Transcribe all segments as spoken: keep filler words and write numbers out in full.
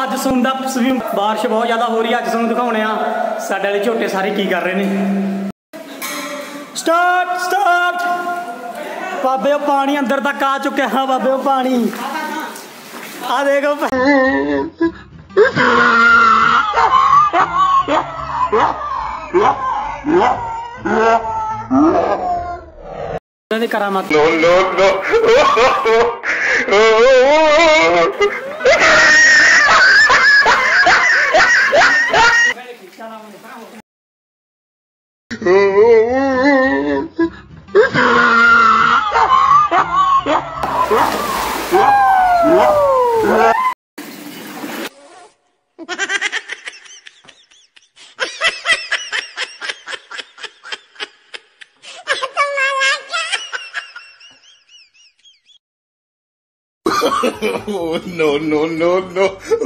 अज सून दा बारिश बहुत ज़्यादा हो रही है। अज सून दिखाने साडे वाले झोटे सारे की कर रहे हैं। स्टार्ट स्टार्ट बाबे पानी अंदर तक आ चुके हैं। बाबे पानी आ देखो करामत। No no no no no no no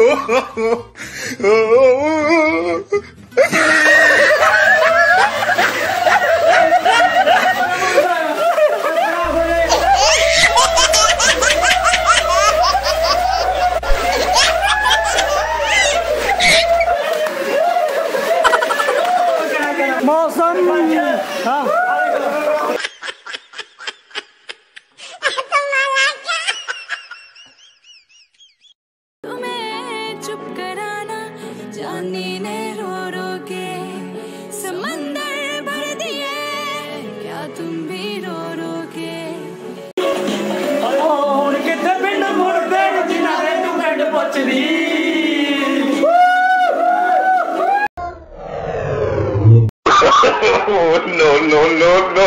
मौसम हाँ जानी ने रो रो के समंदर भर दिए, क्या तुम भी रो रो के कितने पिंड मुड़ते जिन्हां तू पिंड पुछदी नो नो नो नो